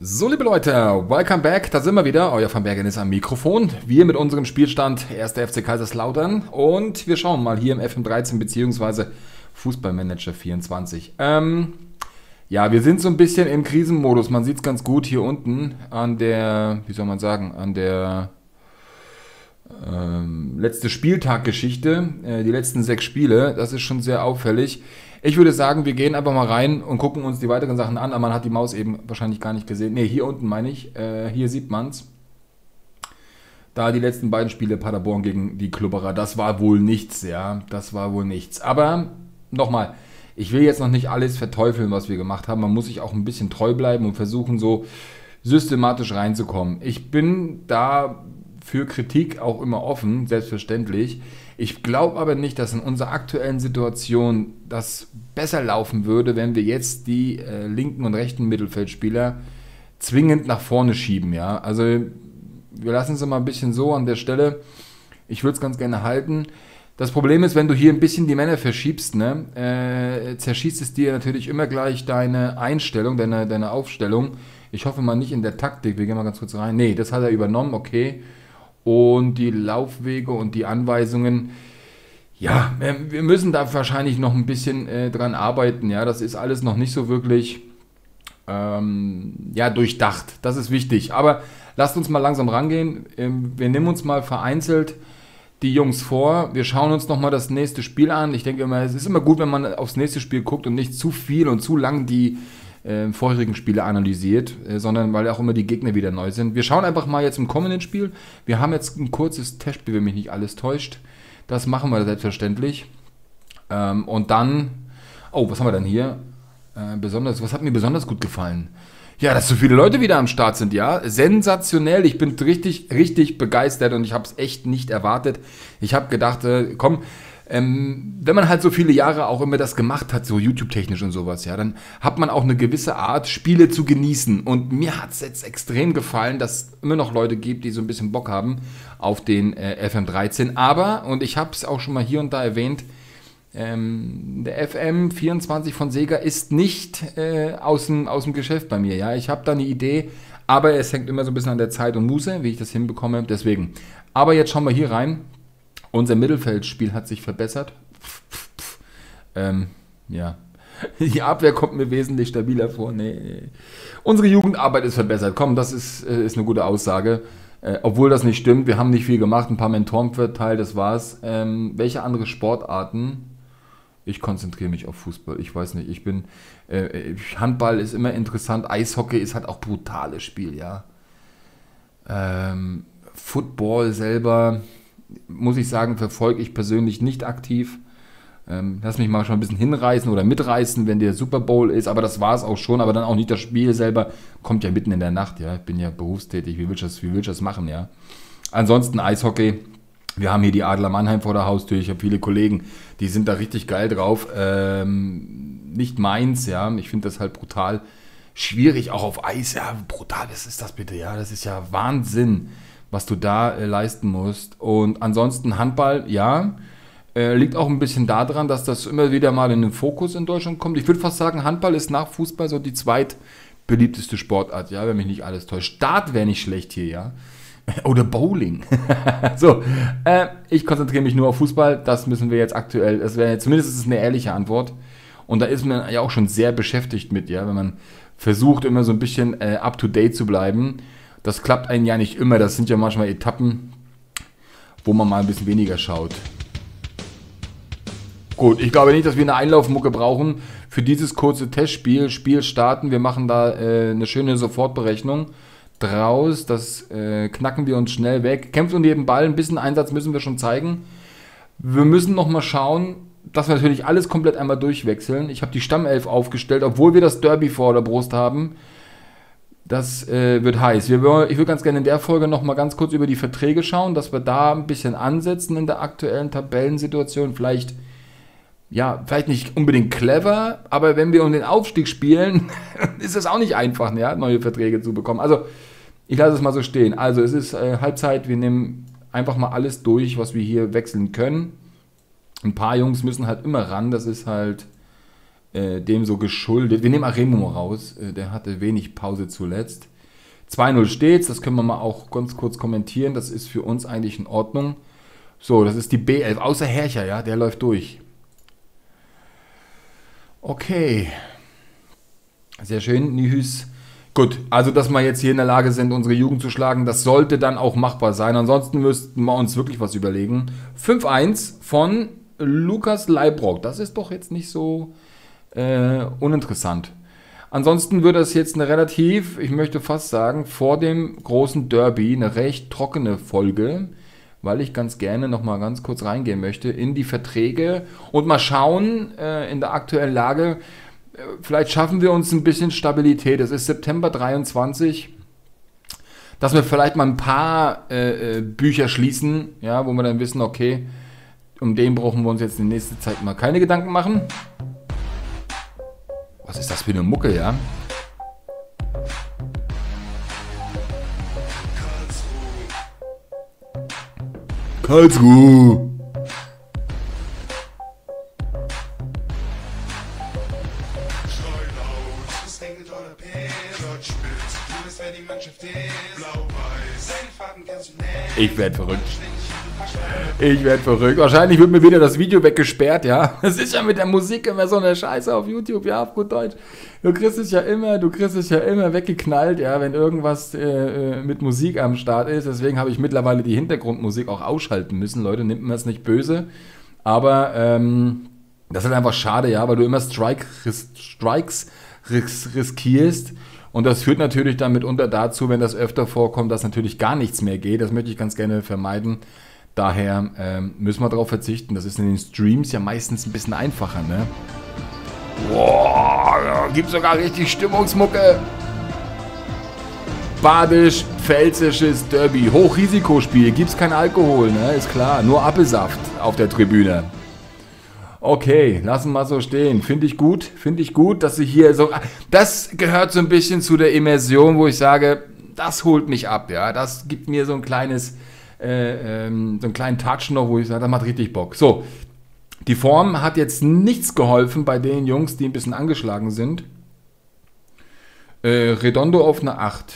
So, liebe Leute, welcome back. Da sind wir wieder. Euer Van Bergen ist am Mikrofon. Wir mit unserem Spielstand 1. FC Kaiserslautern. Und wir schauen mal hier im FM13 bzw. Fußballmanager 24. Ja, wir sind so ein bisschen im Krisenmodus. Man sieht es ganz gut hier unten an der, wie soll man sagen, an der letzte Spieltag-Geschichte. Die letzten 6 Spiele. Das ist schon sehr auffällig. Ich würde sagen, wir gehen einfach mal rein und gucken uns die weiteren Sachen an. Aber man hat die Maus eben wahrscheinlich gar nicht gesehen. Ne, hier unten meine ich. Hier sieht man es. Da die letzten beiden Spiele Paderborn gegen die Klubberer. Das war wohl nichts, ja. Das war wohl nichts. Aber nochmal, ich will jetzt noch nicht alles verteufeln, was wir gemacht haben. Man muss sich auch ein bisschen treu bleiben und versuchen, so systematisch reinzukommen. Ich bin da für Kritik auch immer offen, selbstverständlich. Ich glaube aber nicht, dass in unserer aktuellen Situation das besser laufen würde, wenn wir jetzt die linken und rechten Mittelfeldspieler zwingend nach vorne schieben. Ja? Also wir lassen es mal ein bisschen so an der Stelle. Ich würde es ganz gerne halten. Das Problem ist, wenn du hier ein bisschen die Männer verschiebst, ne, zerschießt es dir natürlich immer gleich deine Einstellung, deine Aufstellung. Ich hoffe mal nicht in der Taktik. Wir gehen mal ganz kurz rein. Nee, das hat er übernommen, okay. Und die Laufwege und die Anweisungen, ja, wir müssen da wahrscheinlich noch ein bisschen dran arbeiten. Ja, das ist alles noch nicht so wirklich ja, durchdacht. Das ist wichtig. Aber lasst uns mal langsam rangehen. Wir nehmen uns mal vereinzelt die Jungs vor. Wir schauen uns nochmal das nächste Spiel an. Ich denke immer, es ist immer gut, wenn man aufs nächste Spiel guckt und nicht zu viel und zu lang die vorherigen Spiele analysiert, sondern weil auch immer die Gegner wieder neu sind. Wir schauen einfach mal jetzt im kommenden Spiel. Wir haben jetzt ein kurzes Testspiel, wenn mich nicht alles täuscht. Das machen wir selbstverständlich. Und dann, oh, was haben wir denn hier? Was hat mir besonders gut gefallen? Ja, dass so viele Leute wieder am Start sind, ja. Sensationell. Ich bin richtig, richtig begeistert und ich habe es echt nicht erwartet. Ich habe gedacht, komm, wenn man halt so viele Jahre auch immer das gemacht hat, so YouTube-technisch und sowas, ja, dann hat man auch eine gewisse Art, Spiele zu genießen. Und mir hat es jetzt extrem gefallen, dass es immer noch Leute gibt, die so ein bisschen Bock haben auf den FM13. Aber, und ich habe es auch schon mal hier und da erwähnt, der FM24 von Sega ist nicht aus dem Geschäft bei mir. Ja, ich habe da eine Idee, aber es hängt immer so ein bisschen an der Zeit und Muße, wie ich das hinbekomme. Deswegen. Aber jetzt schauen wir hier rein. Unser Mittelfeldspiel hat sich verbessert. Ja. Die Abwehr kommt mir wesentlich stabiler vor. Nee. Unsere Jugendarbeit ist verbessert. Komm, das ist eine gute Aussage. Obwohl das nicht stimmt. Wir haben nicht viel gemacht. Ein paar Mentoren verteilt, das war's. Welche andere Sportarten? Ich konzentriere mich auf Fußball. Ich weiß nicht. Handball ist immer interessant. Eishockey ist halt auch brutales Spiel, ja. Football selber, muss ich sagen, verfolge ich persönlich nicht aktiv. Lass mich mal schon ein bisschen hinreißen oder mitreißen, wenn der Super Bowl ist, aber das war es auch schon, aber dann auch nicht das Spiel selber, kommt ja mitten in der Nacht, ja, ich bin ja berufstätig, wie will ich das machen, ja. Ansonsten Eishockey, wir haben hier die Adler Mannheim vor der Haustür, ich habe viele Kollegen, die sind da richtig geil drauf, nicht meins, ja, ich finde das halt brutal schwierig, auch auf Eis, ja, brutal, was ist das bitte, ja, das ist ja Wahnsinn, was du da leisten musst. Und ansonsten Handball, ja, liegt auch ein bisschen daran, dass das immer wieder mal in den Fokus in Deutschland kommt. Ich würde fast sagen, Handball ist nach Fußball so die zweitbeliebteste Sportart, ja, wenn mich nicht alles täuscht. Dart wäre nicht schlecht hier, ja. Oder Bowling. So, ich konzentriere mich nur auf Fußball, das müssen wir jetzt aktuell, das wäre zumindest eine ehrliche Antwort. Und da ist man ja auch schon sehr beschäftigt mit, ja, wenn man versucht, immer so ein bisschen up-to-date zu bleiben. Das klappt einem ja nicht immer, das sind ja manchmal Etappen, wo man mal ein bisschen weniger schaut. Gut, ich glaube nicht, dass wir eine Einlaufmucke brauchen für dieses kurze Testspiel. Spiel starten, wir machen da eine schöne Sofortberechnung draus, das knacken wir uns schnell weg. Kämpft um jeden Ball, ein bisschen Einsatz müssen wir schon zeigen. Wir müssen nochmal schauen, dass wir natürlich alles komplett einmal durchwechseln. Ich habe die Stammelf aufgestellt, obwohl wir das Derby vor der Brust haben. Das wird heiß. Ich würde ganz gerne in der Folge nochmal ganz kurz über die Verträge schauen, dass wir da ein bisschen ansetzen in der aktuellen Tabellensituation. Vielleicht nicht unbedingt clever, aber wenn wir um den Aufstieg spielen, ist es auch nicht einfach, ja, neue Verträge zu bekommen. Also, ich lasse es mal so stehen. Also, es ist Halbzeit. Wir nehmen einfach mal alles durch, was wir hier wechseln können. Ein paar Jungs müssen halt immer ran. Das ist halt dem so geschuldet. Wir nehmen Aremo raus, der hatte wenig Pause zuletzt. 2-0 steht's, das können wir mal auch ganz kurz kommentieren. Das ist für uns eigentlich in Ordnung. So, das ist die B11, außer Hercher, ja, der läuft durch. Okay. Sehr schön, Nihus. Gut, also dass wir jetzt hier in der Lage sind, unsere Jugend zu schlagen, das sollte dann auch machbar sein. Ansonsten müssten wir uns wirklich was überlegen. 5-1 von Lukas Leibrock. Das ist doch jetzt nicht so uninteressant. Ansonsten wird das jetzt eine relativ, ich möchte fast sagen, vor dem großen Derby eine recht trockene Folge, weil ich ganz gerne nochmal ganz kurz reingehen möchte in die Verträge und mal schauen in der aktuellen Lage. Vielleicht schaffen wir uns ein bisschen Stabilität. Es ist September 23, dass wir vielleicht mal ein paar Bücher schließen, ja, wo wir dann wissen, okay, um den brauchen wir uns jetzt in nächster Zeit mal keine Gedanken machen. Was ist das für eine Mucke, ja? Karlsruhe! Ich werde verrückt. Ich werde verrückt. Wahrscheinlich wird mir wieder das Video weggesperrt, ja. Es ist ja mit der Musik immer so eine Scheiße auf YouTube, ja, auf gut Deutsch. Du kriegst es ja immer weggeknallt, ja, wenn irgendwas mit Musik am Start ist. Deswegen habe ich mittlerweile die Hintergrundmusik auch ausschalten müssen. Leute, nimmt mir das nicht böse. Aber das ist einfach schade, ja, weil du immer Strikes riskierst. Und das führt natürlich dann mitunter dazu, wenn das öfter vorkommt, dass natürlich gar nichts mehr geht. Das möchte ich ganz gerne vermeiden. Daher müssen wir darauf verzichten. Das ist in den Streams ja meistens ein bisschen einfacher, ne? Boah, gibt sogar richtig Stimmungsmucke. Badisch-Pfälzisches Derby. Hochrisikospiel. Gibt's kein Alkohol, ne? Ist klar. Nur Apfelsaft auf der Tribüne. Okay, lassen wir mal so stehen. Finde ich gut, dass sie hier so... Das gehört so ein bisschen zu der Immersion, wo ich sage, das holt mich ab, ja. Das gibt mir so ein kleines, so einen kleinen Touch noch, wo ich sage, das macht richtig Bock. So, die Form hat jetzt nichts geholfen bei den Jungs, die ein bisschen angeschlagen sind. Redondo auf eine 8.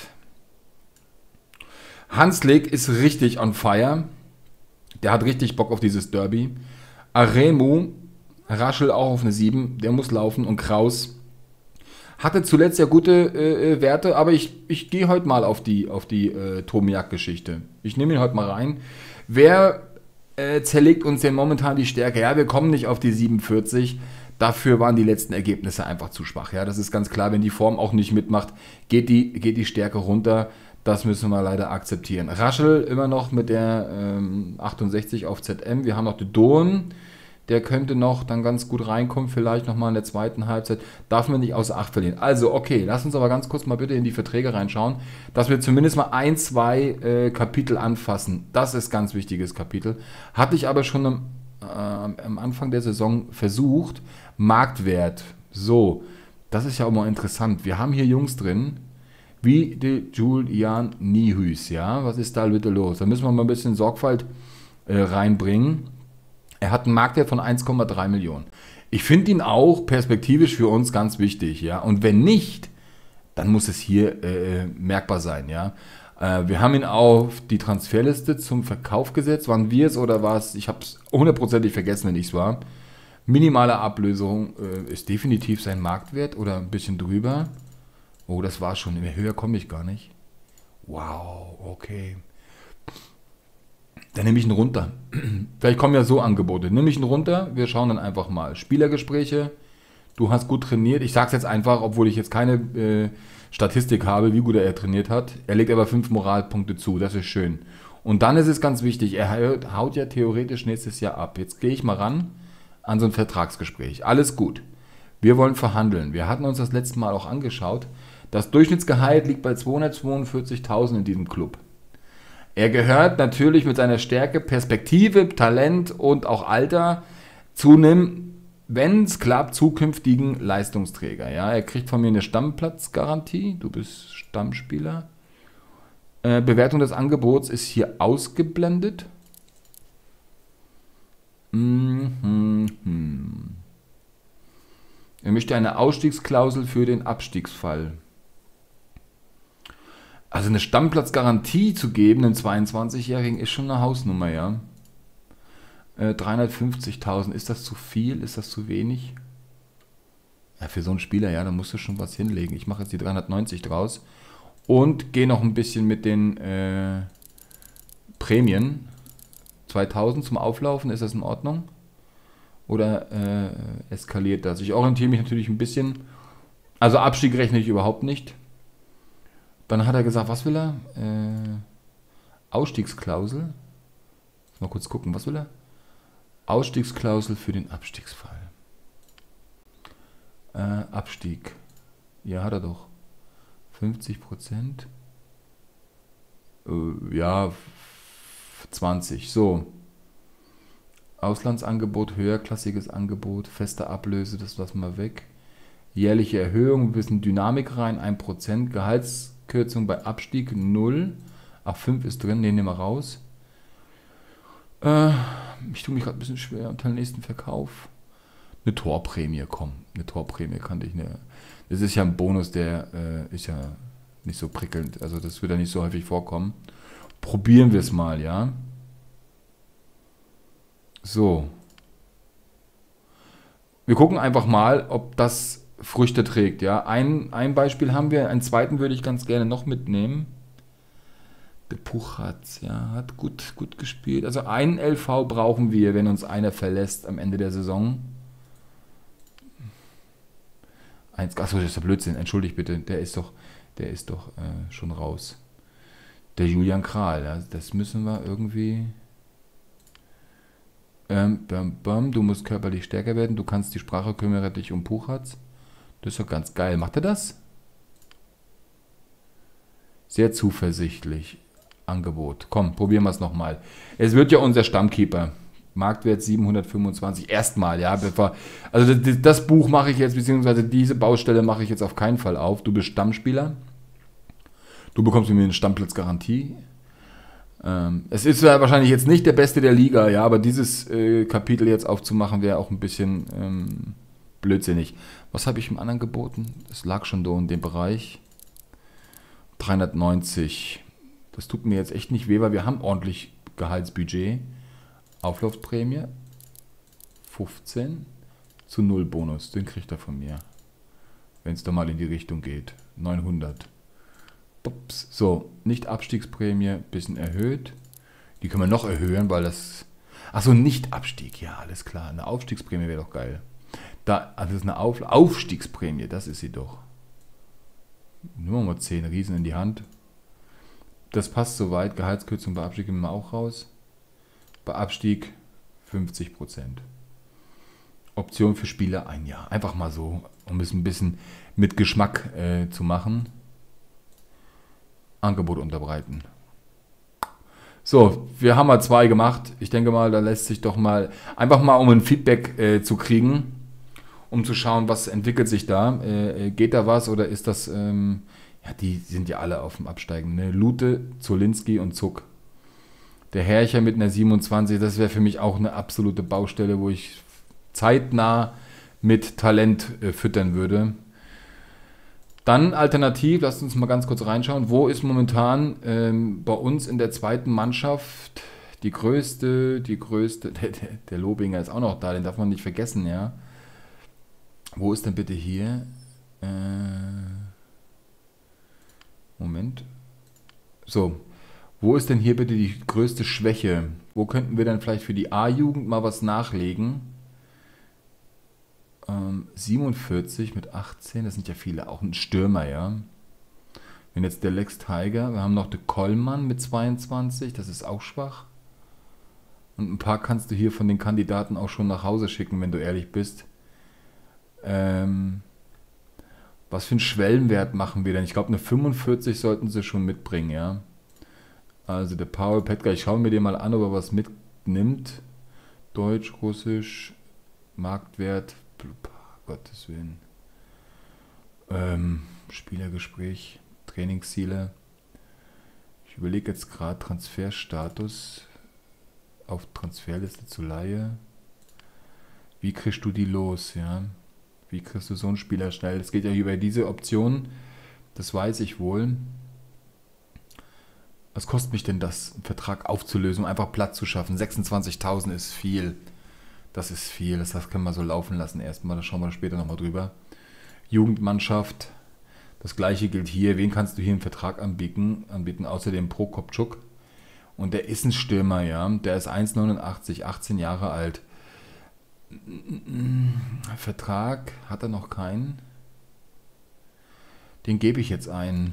Hanslik ist richtig on fire. Der hat richtig Bock auf dieses Derby. Aremu, Raschel auch auf eine 7, der muss laufen. Und Kraus hatte zuletzt ja gute Werte, aber ich gehe heute mal auf die Tomiak-Geschichte. Ich nehme ihn heute mal rein. Wer zerlegt uns denn momentan die Stärke? Ja, wir kommen nicht auf die 47. Dafür waren die letzten Ergebnisse einfach zu schwach. Ja, das ist ganz klar, wenn die Form auch nicht mitmacht, geht die Stärke runter. Das müssen wir leider akzeptieren. Raschel immer noch mit der 68 auf ZM. Wir haben noch den Dohn. Der könnte noch dann ganz gut reinkommen, vielleicht nochmal in der zweiten Halbzeit. Darf man nicht außer Acht verlieren. Also, okay, lass uns aber ganz kurz mal bitte in die Verträge reinschauen, dass wir zumindest mal 1, 2 Kapitel anfassen. Das ist ein ganz wichtiges Kapitel. Hatte ich aber schon am Anfang der Saison versucht. Marktwert. So, das ist ja auch mal interessant. Wir haben hier Jungs drin, wie der Julian Nihus. Ja, was ist da bitte los? Da müssen wir mal ein bisschen Sorgfalt reinbringen. Er hat einen Marktwert von 1,3 Millionen. Ich finde ihn auch perspektivisch für uns ganz wichtig, ja. Und wenn nicht, dann muss es hier merkbar sein, ja. Wir haben ihn auf die Transferliste zum Verkauf gesetzt. Waren wir es oder war es? Ich habe es hundertprozentig vergessen, wenn ich es war. Minimale Ablösung ist definitiv sein Marktwert oder ein bisschen drüber. Oh, das war schon. Höher komme ich gar nicht. Wow, okay. Dann nehme ich ihn runter. Vielleicht kommen ja so Angebote. Nehme ich ihn runter, wir schauen dann einfach mal. Spielergespräche, du hast gut trainiert. Ich sage es jetzt einfach, obwohl ich jetzt keine Statistik habe, wie gut er trainiert hat. Er legt aber 5 Moralpunkte zu, das ist schön. Und dann ist es ganz wichtig, er haut ja theoretisch nächstes Jahr ab. Jetzt gehe ich mal ran an so ein Vertragsgespräch. Alles gut. Wir wollen verhandeln. Wir hatten uns das letzte Mal auch angeschaut. Das Durchschnittsgehalt liegt bei 242.000 in diesem Club. Er gehört natürlich mit seiner Stärke, Perspektive, Talent und auch Alter zu einem, wenn es klappt, zukünftigen Leistungsträger. Ja, er kriegt von mir eine Stammplatzgarantie. Du bist Stammspieler. Bewertung des Angebots ist hier ausgeblendet. Er möchte eine Ausstiegsklausel für den Abstiegsfall. Also eine Stammplatzgarantie zu geben, einem 22-Jährigen, ist schon eine Hausnummer, ja. 350.000, ist das zu viel? Ist das zu wenig? Ja, für so einen Spieler, ja, da musst du schon was hinlegen. Ich mache jetzt die 390 draus und gehe noch ein bisschen mit den Prämien. 2000 zum Auflaufen, ist das in Ordnung? Oder eskaliert das? Ich orientiere mich natürlich ein bisschen. Also Abstieg rechne ich überhaupt nicht. Dann hat er gesagt, was will er? Ausstiegsklausel. Mal kurz gucken, was will er? Ausstiegsklausel für den Abstiegsfall. Abstieg. Ja, hat er doch. 50%. Ja, 20. So. Auslandsangebot, höherklassiges Angebot, feste Ablöse, das lassen wir weg. Jährliche Erhöhung, ein bisschen Dynamik rein, 1%. Gehaltskürzung bei Abstieg 0. Ach, 5 ist drin, den nehmen wir raus. Ich tue mich gerade ein bisschen schwer unter dem nächsten Verkauf. Eine Torprämie, komm. Eine Torprämie kannte ich nicht. Das ist ja ein Bonus, der ist ja nicht so prickelnd. Also das wird ja nicht so häufig vorkommen. Probieren wir es mal, ja. So. Wir gucken einfach mal, ob das Früchte trägt, ja. Ein Beispiel haben wir, einen zweiten würde ich ganz gerne noch mitnehmen. Der Puchatz, ja, hat gut gespielt. Also einen LV brauchen wir, wenn uns einer verlässt am Ende der Saison. Achso, das ist der Blödsinn, entschuldigt bitte, der ist doch schon raus. Der Julian Kral, ja, das müssen wir irgendwie... du musst körperlich stärker werden, du kannst die Sprache, kümmere dich um Puchatz. Das ist doch ganz geil. Macht er das? Sehr zuversichtlich. Angebot. Komm, probieren wir es nochmal. Es wird ja unser Stammkeeper. Marktwert 725. Erstmal, ja. Also das Buch mache ich jetzt, beziehungsweise diese Baustelle mache ich jetzt auf keinen Fall auf. Du bist Stammspieler. Du bekommst mir eine Stammplatzgarantie. Es ist ja wahrscheinlich jetzt nicht der Beste der Liga, ja, aber dieses Kapitel jetzt aufzumachen, wäre auch ein bisschen blödsinnig. Was habe ich im anderen geboten? Das lag schon so in dem Bereich. 390. Das tut mir jetzt echt nicht weh, weil wir haben ordentlich Gehaltsbudget. Auflaufprämie 15 zu 0 Bonus. Den kriegt er von mir. Wenn es da mal in die Richtung geht. 900. Ups. So, nicht Abstiegsprämie, bisschen erhöht. Die können wir noch erhöhen, weil das... Achso, nicht Abstieg. Ja, alles klar. Eine Aufstiegsprämie wäre doch geil. Also das ist eine Aufstiegsprämie, das ist sie doch. Nur mal 10 Riesen in die Hand. Das passt soweit. Gehaltskürzung bei Abstieg gehen wir auch raus. Bei Abstieg 50%. Option für Spieler 1 Jahr. Einfach mal so, um es ein bisschen mit Geschmack zu machen. Angebot unterbreiten. So, wir haben mal 2 gemacht. Ich denke mal, da lässt sich doch mal, einfach mal um ein Feedback zu kriegen, um zu schauen, was entwickelt sich da. Geht da was oder ist das, ja, die sind ja alle auf dem Absteigen. Ne? Lute, Zolinski und Zuck. Der Herrcher mit einer 27, das wäre für mich auch eine absolute Baustelle, wo ich zeitnah mit Talent füttern würde. Dann alternativ, lasst uns mal ganz kurz reinschauen, wo ist momentan bei uns in der zweiten Mannschaft die größte, der Lobinger ist auch noch da, den darf man nicht vergessen, ja. Wo ist denn bitte hier? Moment. So, wo ist denn hier bitte die größte Schwäche? Wo könnten wir dann vielleicht für die A-Jugend mal was nachlegen? 47 mit 18, das sind ja viele, auch ein Stürmer, ja. Wenn jetzt der Lex Tiger, wir haben noch den Kollmann mit 22, das ist auch schwach. Und ein paar kannst du hier von den Kandidaten auch schon nach Hause schicken, wenn du ehrlich bist. Was für einen Schwellenwert machen wir denn? Ich glaube, eine 45 sollten sie schon mitbringen, ja. Also der Paul Petka, ich schaue mir den mal an, ob er was mitnimmt. Deutsch, Russisch, Marktwert, Gottes Willen. Spielergespräch, Trainingsziele. Ich überlege jetzt gerade Transferstatus auf Transferliste zu Leihe. Wie kriegst du die los, ja? Wie kriegst du so einen Spieler schnell? Es geht ja über diese Option, das weiß ich wohl. Was kostet mich denn das, einen Vertrag aufzulösen, um einfach Platz zu schaffen? 26.000 ist viel. Das ist viel. Das können wir so laufen lassen erstmal. Da schauen wir später nochmal drüber. Jugendmannschaft. Das gleiche gilt hier. Wen kannst du hier einen Vertrag anbieten? Außerdem Prokopczuk. Und der ist ein Stürmer, ja. Der ist 1,89, 18 Jahre alt. Vertrag hat er noch keinen. Den gebe ich jetzt ein.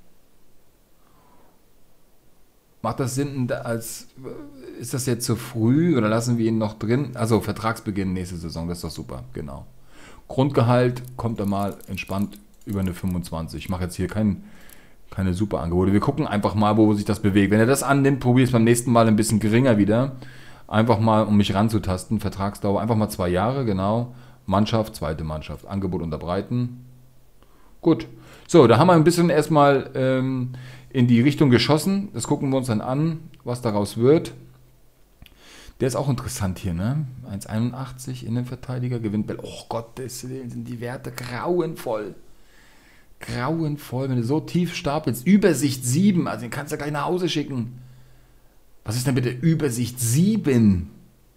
Macht das Sinn, ist das jetzt zu früh oder lassen wir ihn noch drin? Also Vertragsbeginn nächste Saison, das ist doch super, genau. Grundgehalt kommt da mal entspannt über eine 25. Ich mache jetzt hier keine super Angebote. Wir gucken einfach mal, wo sich das bewegt. Wenn er das annimmt, probiere ich es beim nächsten Mal ein bisschen geringer wieder. Einfach mal, um mich ranzutasten. Vertragsdauer einfach mal 2 Jahre, genau. Mannschaft, zweite Mannschaft. Angebot unterbreiten. Gut. So, da haben wir ein bisschen erstmal in die Richtung geschossen. Das gucken wir uns dann an, was daraus wird. Der ist auch interessant hier, ne? 1,81 Innenverteidiger, gewinnt Bell. Oh Gottes Willen, sind die Werte grauenvoll. Grauenvoll, wenn du so tief stapelst. Übersicht 7, also den kannst du gleich nach Hause schicken. Was ist denn bitte Übersicht 7?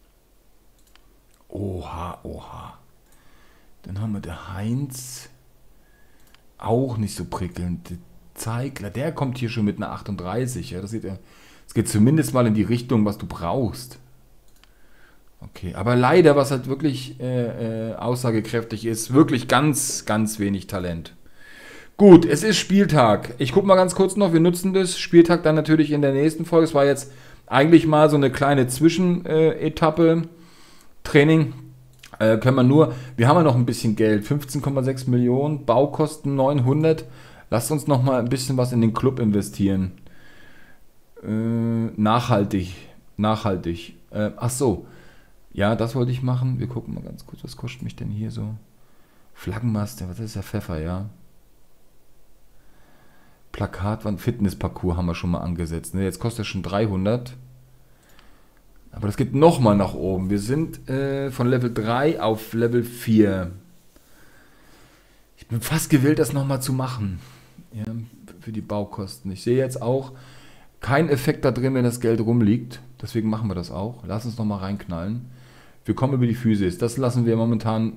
Oha, oha. Dann haben wir der Heinz. Auch nicht so prickelnd. Zeigler, der kommt hier schon mit einer 38. Ja, das geht zumindest mal in die Richtung, was du brauchst. Okay, aber leider, was halt wirklich aussagekräftig ist, wirklich ganz, ganz wenig Talent. Gut, es ist Spieltag. Ich gucke mal ganz kurz noch, wir nutzen das. Spieltag dann natürlich in der nächsten Folge. Es war jetzt eigentlich mal so eine kleine Zwischenetappe. Training können wir haben ja noch ein bisschen Geld. 15,6 Millionen, Baukosten 900. Lasst uns noch mal ein bisschen was in den Club investieren. Nachhaltig. Ach so. Ja, das wollte ich machen. Wir gucken mal ganz kurz, was kostet mich denn hier so? Flaggenmast, was ist der Pfeffer, ja? Plakatwand, Fitnessparcours haben wir schon mal angesetzt. Ne? Jetzt kostet er schon 300. Aber das geht nochmal nach oben. Wir sind von Level 3 auf Level 4. Ich bin fast gewillt, das nochmal zu machen. Ja, für die Baukosten. Ich sehe jetzt auch keinen Effekt da drin, wenn das Geld rumliegt. Deswegen machen wir das auch. Lass uns nochmal reinknallen. Wir kommen über die Physis. Das lassen wir momentan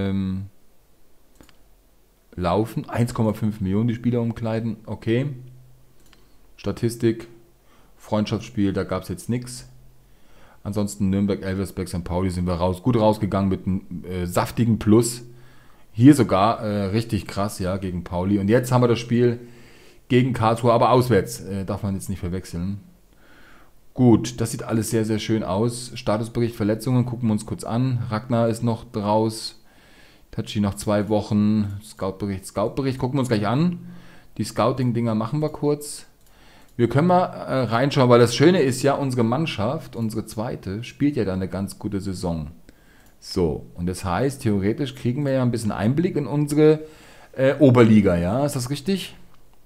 laufen. 1,5 Millionen die Spieler umkleiden. Okay. Statistik. Freundschaftsspiel, da gab es jetzt nichts. Ansonsten Nürnberg, Elversberg, St. Pauli sind wir raus. Gut rausgegangen mit einem saftigen Plus. Hier sogar richtig krass, ja, gegen Pauli. Und jetzt haben wir das Spiel gegen Karlsruhe, aber auswärts. Darf man jetzt nicht verwechseln. Gut, das sieht alles sehr, sehr schön aus. Statusbericht Verletzungen, gucken wir uns kurz an. Ragnar ist noch draus. Tachi noch 2 Wochen. Scoutbericht, gucken wir uns gleich an. Die Scouting-Dinger machen wir kurz. Wir können mal reinschauen, weil das Schöne ist ja, unsere Mannschaft, unsere zweite, spielt ja da eine ganz gute Saison. So, und das heißt, theoretisch kriegen wir ja ein bisschen Einblick in unsere Oberliga, ja? Ist das richtig?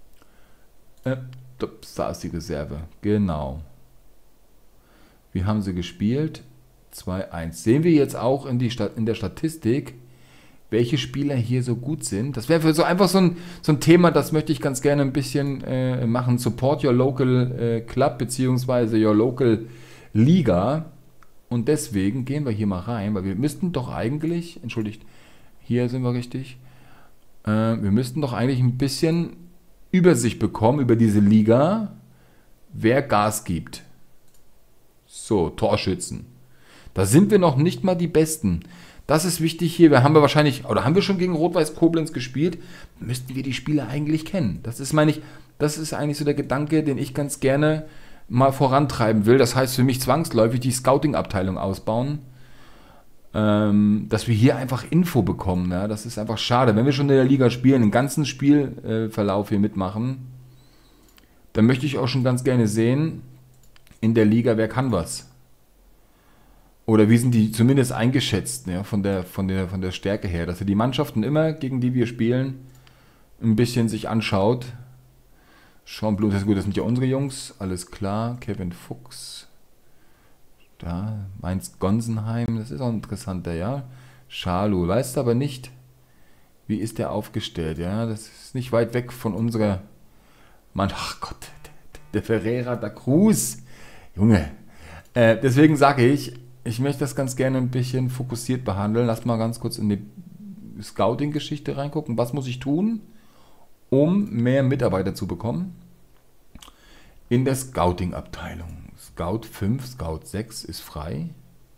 Da ist die Reserve, genau. Wie haben sie gespielt? 2-1. Sehen wir jetzt auch in der Statistik, welche Spieler hier so gut sind. Das wäre so einfach so ein Thema, das möchte ich ganz gerne ein bisschen machen. Support your local club bzw. your local Liga. Und deswegen gehen wir hier mal rein, weil wir müssten doch eigentlich, entschuldigt, hier sind wir richtig, wir müssten doch eigentlich ein bisschen Übersicht bekommen über diese Liga, wer Gas gibt. So, Torschützen. Da sind wir noch nicht mal die Besten. Das ist wichtig hier. Haben wir schon gegen Rot-Weiß Koblenz gespielt? Müssten wir die Spieler eigentlich kennen. Das ist eigentlich so der Gedanke, den ich ganz gerne mal vorantreiben will. Das heißt für mich zwangsläufig die Scouting-Abteilung ausbauen. Dass wir hier einfach Info bekommen. Ja? Das ist einfach schade. Wenn wir schon in der Liga spielen, den ganzen Spielverlauf hier mitmachen, dann möchte ich auch schon ganz gerne sehen, in der Liga, wer kann was. Oder wie sind die zumindest eingeschätzt, ja, von der Stärke her, dass er die Mannschaften immer, gegen die wir spielen, ein bisschen sich anschaut. Schauen bloß, das ist gut, das sind ja unsere Jungs, alles klar. Kevin Fuchs, da, Mainz-Gonsenheim, das ist auch ein interessanter, ja. Schalu, weißt aber nicht, wie ist der aufgestellt, ja, das ist nicht weit weg von unserer Mann. Ach Gott, Der Ferreira da Cruz. Junge. Deswegen sage ich möchte das ganz gerne ein bisschen fokussiert behandeln. Lass mal ganz kurz in die Scouting-Geschichte reingucken. Was muss ich tun, um mehr Mitarbeiter zu bekommen? In der Scouting-Abteilung. Scout 5, Scout 6 ist frei.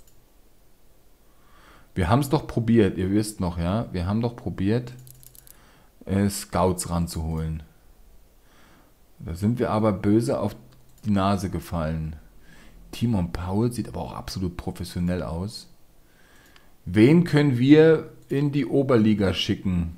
Wir haben es doch probiert, ihr wisst noch, ja. Wir haben doch probiert, Scouts ranzuholen. Da sind wir aber böse auf die Nase gefallen. Timon Powell sieht aber auch absolut professionell aus. Wen können wir in die Oberliga schicken?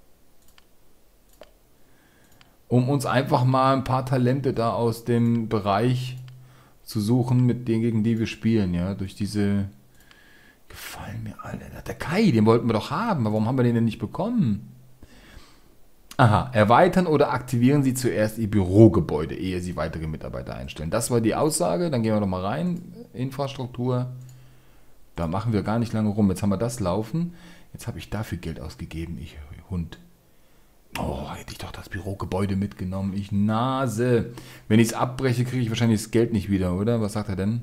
Um uns einfach mal ein paar Talente da aus dem Bereich zu suchen, mit denen, gegen die wir spielen, ja. Durch diese... Gefallen mir alle. Der Kai, den wollten wir doch haben. Warum haben wir den denn nicht bekommen? Aha, erweitern oder aktivieren Sie zuerst Ihr Bürogebäude, ehe Sie weitere Mitarbeiter einstellen. Das war die Aussage. Dann gehen wir doch mal rein. Infrastruktur. Da machen wir gar nicht lange rum. Jetzt haben wir das laufen. Jetzt habe ich dafür Geld ausgegeben. Ich Hund. Oh, hätte ich doch das Bürogebäude mitgenommen. Ich Nase. Wenn ich es abbreche, kriege ich wahrscheinlich das Geld nicht wieder, oder? Was sagt er denn?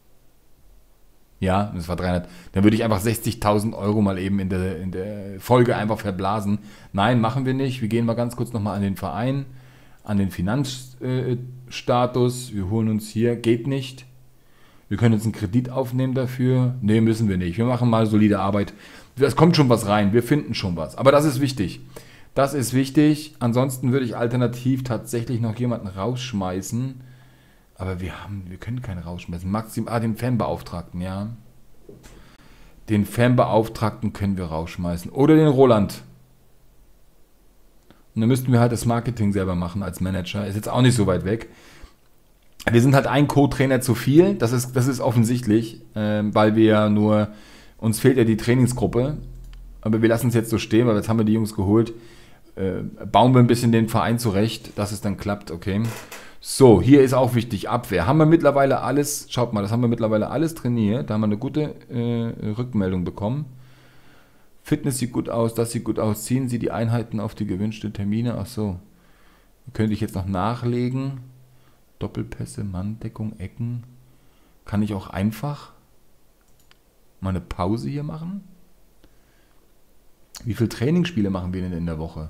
Ja, das war 300. Dann würde ich einfach 60.000 Euro mal eben in der Folge einfach verblasen. Nein, machen wir nicht. Wir gehen mal ganz kurz nochmal an den Verein, an den Finanzstatus. Wir holen uns hier, geht nicht. Wir können uns einen Kredit aufnehmen dafür. Nee, müssen wir nicht. Wir machen mal solide Arbeit. Es kommt schon was rein. Wir finden schon was. Aber das ist wichtig. Das ist wichtig. Ansonsten würde ich alternativ tatsächlich noch jemanden rausschmeißen. Aber wir können keinen rausschmeißen. Maximal den Fanbeauftragten, ja. Den Fanbeauftragten können wir rausschmeißen. Oder den Roland. Und dann müssten wir halt das Marketing selber machen als Manager. Ist jetzt auch nicht so weit weg. Wir sind halt ein Co-Trainer zu viel. Das ist offensichtlich, weil wir ja nur, uns fehlt ja die Trainingsgruppe. Aber wir lassen es jetzt so stehen, weil jetzt haben wir die Jungs geholt. Bauen wir ein bisschen den Verein zurecht, dass es dann klappt, okay. So, hier ist auch wichtig, Abwehr. Haben wir mittlerweile alles, schaut mal, das haben wir mittlerweile alles trainiert. Da haben wir eine gute Rückmeldung bekommen. Fitness sieht gut aus, das sieht gut aus. Ziehen Sie die Einheiten auf die gewünschten Termine. Ach so, könnte ich jetzt noch nachlegen. Doppelpässe, Manndeckung, Ecken. Kann ich auch einfach mal eine Pause hier machen? Wie viele Trainingsspiele machen wir denn in der Woche?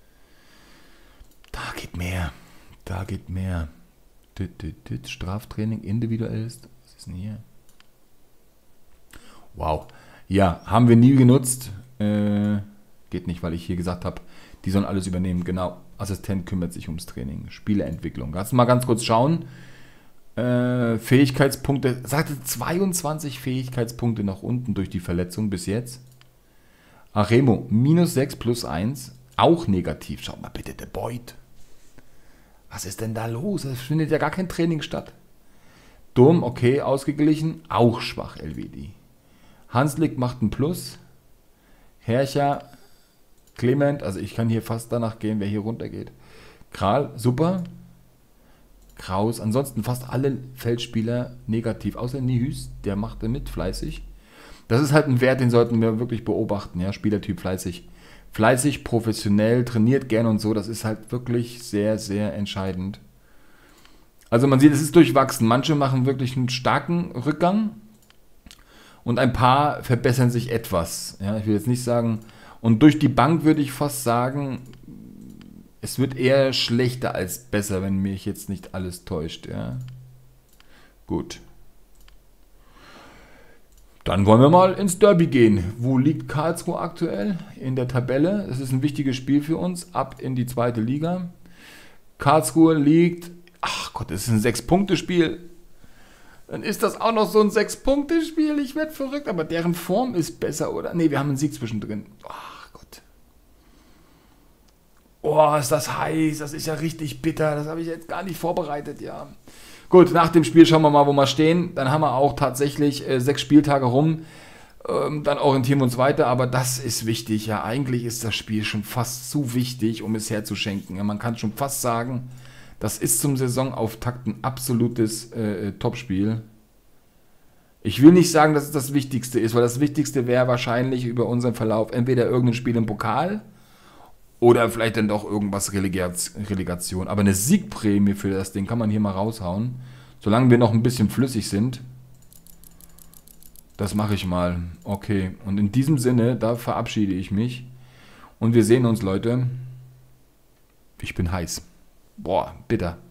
Da geht mehr. Da geht mehr. Straftraining individuell ist. Was ist denn hier? Wow. Ja, haben wir nie genutzt. Geht nicht, weil ich hier gesagt habe, die sollen alles übernehmen. Genau. Assistent kümmert sich ums Training. Spieleentwicklung. Lass mal ganz kurz schauen. Fähigkeitspunkte. Sagte 22 Fähigkeitspunkte nach unten durch die Verletzung bis jetzt. Aremo, -6 plus 1. Auch negativ. Schaut mal bitte, der Beut. Was ist denn da los? Es findet ja gar kein Training statt. Durm, okay, ausgeglichen. Auch schwach, LWD. Hanslik macht ein Plus. Herrscher, Clement, also ich kann hier fast danach gehen, wer hier runtergeht. Kral, super. Kraus, ansonsten fast alle Feldspieler negativ, außer Nihus, der macht mit, fleißig. Das ist halt ein Wert, den sollten wir wirklich beobachten, ja, Spielertyp fleißig. Fleißig, professionell, trainiert gerne und so, das ist halt wirklich sehr, sehr entscheidend. Also man sieht, es ist durchwachsen. Manche machen wirklich einen starken Rückgang und ein paar verbessern sich etwas. Ja, ich will jetzt nicht sagen, und durch die Bank würde ich fast sagen, es wird eher schlechter als besser, wenn mich jetzt nicht alles täuscht. Ja. Gut. Dann wollen wir mal ins Derby gehen. Wo liegt Karlsruhe aktuell in der Tabelle? Das ist ein wichtiges Spiel für uns. Ab in die zweite Liga. Karlsruhe liegt... Ach Gott, das ist ein 6-Punkte-Spiel. Dann ist das auch noch so ein 6-Punkte-Spiel. Ich werde verrückt, aber deren Form ist besser, oder? Ne, wir haben einen Sieg zwischendrin. Ach Gott. Oh, ist das heiß. Das ist ja richtig bitter. Das habe ich jetzt gar nicht vorbereitet, ja. Gut, nach dem Spiel schauen wir mal, wo wir stehen. Dann haben wir auch tatsächlich 6 Spieltage rum. Dann orientieren wir uns weiter. Aber das ist wichtig. Ja, eigentlich ist das Spiel schon fast zu wichtig, um es herzuschenken. Ja, man kann schon fast sagen, das ist zum Saisonauftakt ein absolutes Topspiel. Ich will nicht sagen, dass es das Wichtigste ist, weil das Wichtigste wäre wahrscheinlich über unseren Verlauf entweder irgendein Spiel im Pokal Oder vielleicht dann doch irgendwas Relegation. Aber eine Siegprämie für das Ding kann man hier mal raushauen. Solange wir noch ein bisschen flüssig sind. Das mache ich mal. Okay. Und in diesem Sinne, da verabschiede ich mich. Und wir sehen uns, Leute. Ich bin heiß. Boah, bitter.